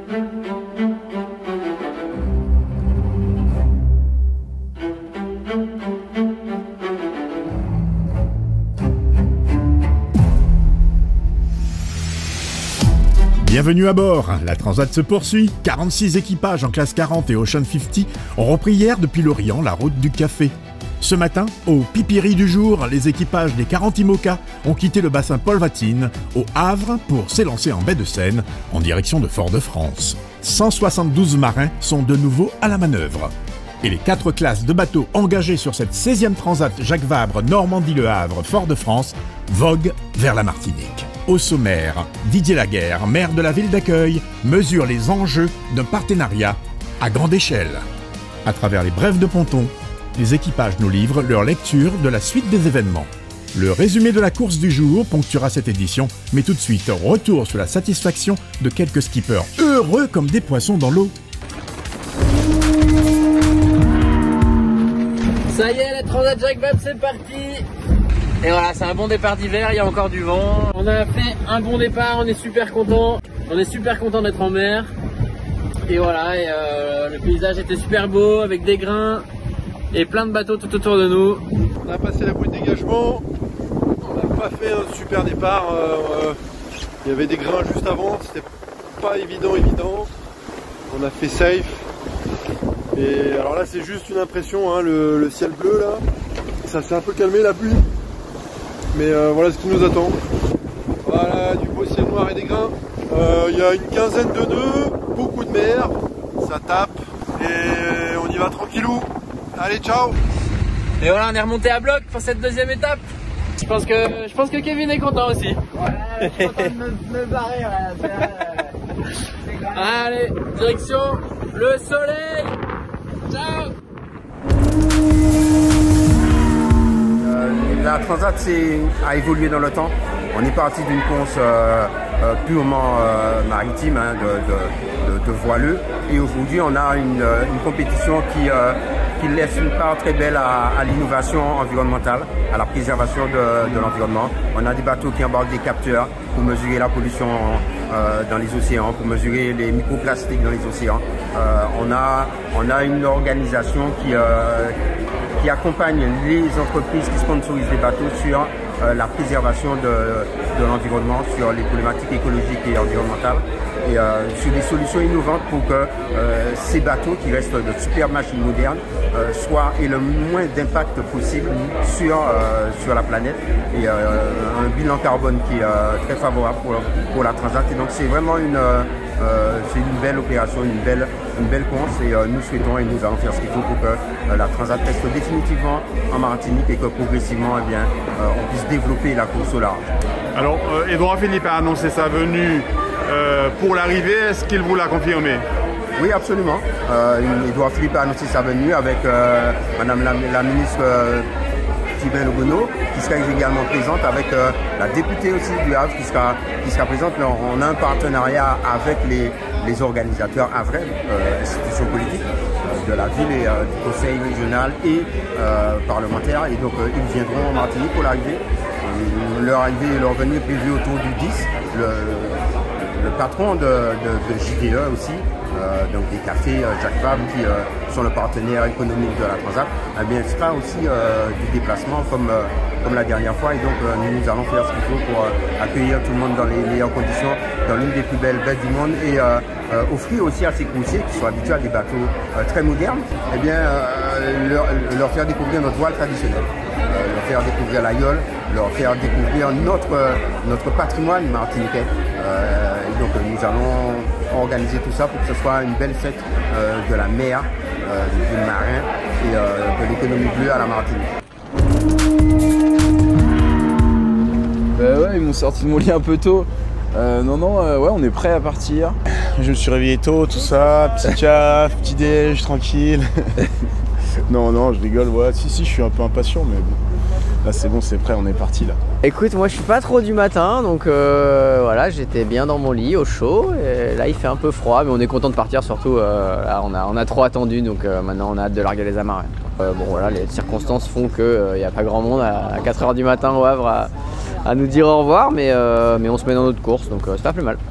Bienvenue à bord, la Transat se poursuit. 46 équipages en classe 40 et Ocean 50 ont repris hier depuis l'Orient la route du café. Ce matin, au pipiri du jour, les équipages des 40 IMOCA ont quitté le bassin Paul Vatine au Havre pour s'élancer en baie de Seine en direction de Fort-de-France. 172 marins sont de nouveau à la manœuvre. Et les 4 classes de bateaux engagées sur cette 16e Transat Jacques Vabre Normandie-Le Havre Fort-de-France voguent vers la Martinique. Au sommaire, Didier Laguerre, maire de la ville d'accueil, mesure les enjeux d'un partenariat à grande échelle. À travers les brèves de ponton, les équipages nous livrent leur lecture de la suite des événements. Le résumé de la course du jour ponctuera cette édition, mais tout de suite, retour sur la satisfaction de quelques skippers heureux comme des poissons dans l'eau. Ça y est, la Transat Jacques Vabre, c'est parti! Et voilà, c'est un bon départ d'hiver, il y a encore du vent. On a fait un bon départ, on est super content. On est super content d'être en mer. Et voilà, et le paysage était super beau avec des grains et plein de bateaux tout autour de nous. On a passé la bouée de dégagement. On n'a pas fait un super départ. Il y avait des grains juste avant, c'était pas évident. On a fait safe. Et alors là c'est juste une impression, hein, le ciel bleu là. Ça s'est un peu calmé la pluie. Mais voilà ce qui nous attend. Voilà, du beau ciel noir et des grains. Il y a une quinzaine de nœuds, beaucoup de mer. Ça tape et on y va tranquillou. Allez, ciao. Et voilà, on est remonté à bloc pour cette deuxième étape. Je pense que Kevin est content aussi. Ouais, je suis content de me barrer. Allez, direction le soleil. Ciao. La Transat a évolué dans le temps. On est parti d'une course purement maritime, hein, de voileux. Et aujourd'hui, on a une compétition qui laisse une part très belle à l'innovation environnementale, à la préservation de l'environnement. On a des bateaux qui embarquent des capteurs pour mesurer la pollution dans les océans, pour mesurer les microplastiques dans les océans. On a une organisation qui accompagne les entreprises qui sponsorisent les bateaux sur la préservation de l'environnement, sur les problématiques écologiques et environnementales, et sur des solutions innovantes pour que ces bateaux, qui restent de superbes machines modernes, aient le moins d'impact possible sur la planète, et un bilan carbone qui est très favorable pour la Transat. Et donc c'est vraiment une belle opération, une belle course, et nous souhaitons et nous allons faire ce qu'il faut pour que la Transat reste définitivement en Martinique et que progressivement on puisse développer la course au large. Alors Édouard Philippe a annoncé sa venue pour l'arrivée, est-ce qu'il vous l'a confirmé? Oui, absolument. Édouard Philippe a annoncé sa venue avec Madame la ministre Philbert Lobono, qui sera également présente, avec la députée aussi du Havre qui sera présente. On a un partenariat avec les organisateurs havrais, institutions politiques de la ville et du conseil régional et parlementaire. Et donc ils viendront en Martinique pour l'arrivée. Leur venue est prévue autour du 10. Le patron de JDE aussi, donc des cafés Jacques Vabre, qui sont le partenaire économique de la Transat, sera aussi du déplacement comme la dernière fois. Et donc nous allons faire ce qu'il faut pour accueillir tout le monde dans les meilleures conditions, dans l'une des plus belles baies du monde, et offrir aussi à ces coursiers qui sont habitués à des bateaux très modernes, leur faire découvrir notre voile traditionnelle, leur faire découvrir l'aïeul, leur faire découvrir notre patrimoine martiniquais. Et donc nous allons organiser tout ça pour que ce soit une belle fête de la mer, du marin et de l'économie bleue à la Martinique. Ouais, ils m'ont sorti de mon lit un peu tôt. Ouais, on est prêt à partir. Je me suis réveillé tôt, tout ça, petit caf, petit déj, tranquille. Non, je rigole, ouais. Si, je suis un peu impatient, mais bon. Là, c'est bon, c'est prêt, on est parti, là. Écoute, moi je suis pas trop du matin, donc voilà, j'étais bien dans mon lit, au chaud. Et là, il fait un peu froid, mais on est content de partir, surtout. Là, on a trop attendu, donc maintenant on a hâte de larguer les amarres. Bon, voilà, les circonstances font qu'il n'y a pas grand monde à 4 h du matin au Havre à nous dire au revoir, mais on se met dans notre course, donc c'est pas plus mal. C'est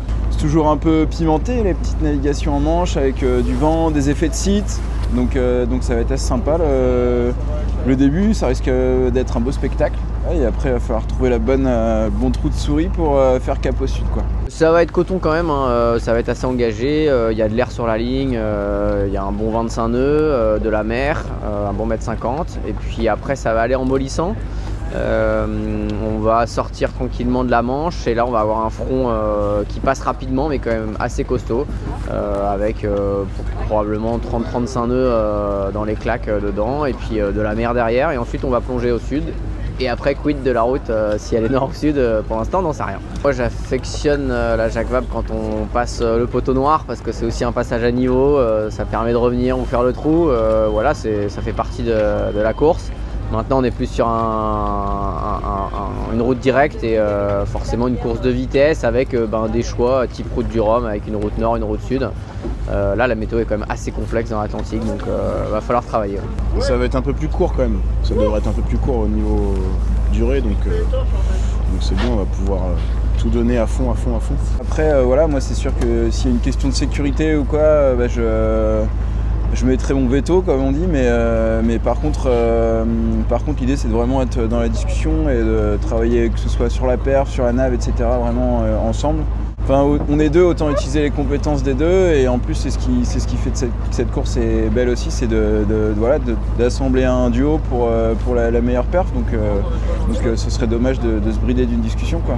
toujours un peu pimenté, les petites navigations en manche avec du vent, des effets de site. Donc ça va être assez sympa. Le début, ça risque d'être un beau spectacle. Et après, il va falloir trouver le bon trou de souris pour faire cap au sud, quoi. Ça va être coton quand même, hein. Ça va être assez engagé. Il y a de l'air sur la ligne, il y a un bon 25 nœuds, de la mer, un bon 1,50 m. Et puis après, ça va aller en mollissant. On va sortir tranquillement de la Manche et là on va avoir un front qui passe rapidement mais quand même assez costaud avec probablement 30-35 nœuds dans les claques dedans et puis de la mer derrière et ensuite on va plonger au sud et après quid de la route si elle est nord ou sud pour l'instant on n'en sait rien. Moi j'affectionne la Jacques Vabre quand on passe le poteau noir parce que c'est aussi un passage à niveau, ça permet de revenir ou faire le trou, voilà ça fait partie de la course. Maintenant on est plus sur une route directe et forcément une course de vitesse avec des choix type route du Rhum avec une route nord, une route sud. Là la météo est quand même assez complexe dans l'Atlantique donc va falloir travailler. Ça va être un peu plus court quand même, ça devrait être un peu plus court au niveau durée donc c'est bon, on va pouvoir tout donner à fond. Après voilà, moi c'est sûr que s'il y a une question de sécurité ou quoi, je mettrai mon veto comme on dit, mais par contre l'idée c'est de vraiment être dans la discussion et de travailler que ce soit sur la perf, sur la nav, etc. vraiment ensemble. Enfin on est deux, autant utiliser les compétences des deux et en plus c'est ce qui fait que cette course est belle aussi, c'est d'assembler un duo pour la meilleure perf, donc ce serait dommage de se brider d'une discussion, quoi.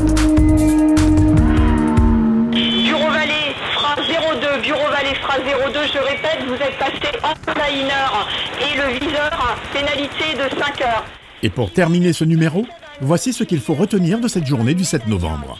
Bureau Vallée Fra 02, je répète, vous êtes passé en liner et le viseur, pénalité de 5 heures. Et pour terminer ce numéro, voici ce qu'il faut retenir de cette journée du 7 novembre.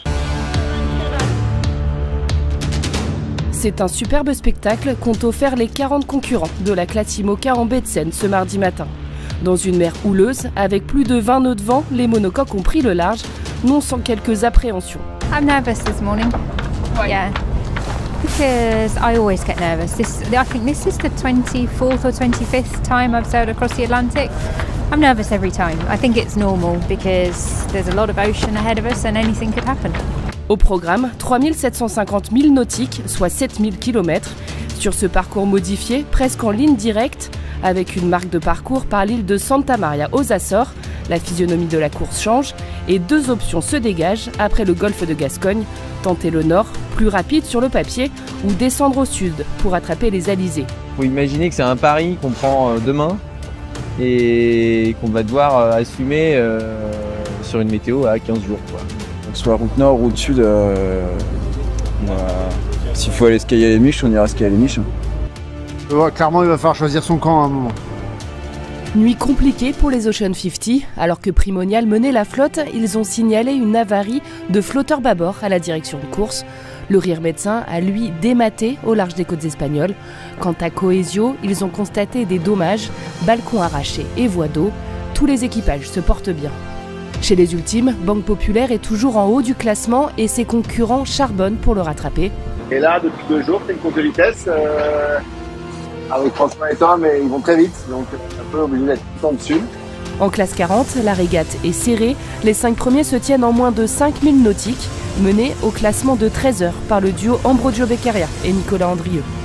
C'est un superbe spectacle qu'ont offert les 40 concurrents de la classe IMOCA en baie de Seine ce mardi matin. Dans une mer houleuse, avec plus de 20 nœuds de vent, les monocoques ont pris le large, non sans quelques appréhensions. I'm nervous this morning. Yeah. Because I always get nervous. I think this is the 24th or 25th time I've sailed across the Atlantic. I'm nervous every time. I think it's normal because there's a lot of ocean ahead of us and anything could happen. Au programme, 3750 milles nautiques, soit 7000 km, sur ce parcours modifié, presque en ligne directe, avec une marque de parcours par l'île de Santa Maria aux Açores. La physionomie de la course change et deux options se dégagent après le golfe de Gascogne, tenter le nord, plus rapide sur le papier, ou descendre au sud pour attraper les alizés. Il faut imaginer que c'est un pari qu'on prend demain et qu'on va devoir assumer sur une météo à 15 jours, quoi. Donc soit route nord, route sud, s'il faut aller skier les Miches, on ira skier les Miches. Clairement il va falloir choisir son camp à un moment. Nuit compliquée pour les Ocean 50, alors que Primonial menait la flotte, ils ont signalé une avarie de flotteur bâbord à la direction de course. Le Rire Médecin a lui dématé au large des côtes espagnoles. Quant à Coesio, ils ont constaté des dommages, balcons arrachés et voies d'eau. Tous les équipages se portent bien. Chez les ultimes, Banque Populaire est toujours en haut du classement et ses concurrents charbonnent pour le rattraper. Et là, depuis 2 jours, c'est une course de vitesse. Avec François et Tom, mais ils vont très vite, donc un peu obligé d'être tout en dessus. En classe 40, la régate est serrée. Les 5 premiers se tiennent en moins de 5000 nautiques, menés au classement de 13 heures par le duo Ambrogio Beccaria et Nicolas Andrieux.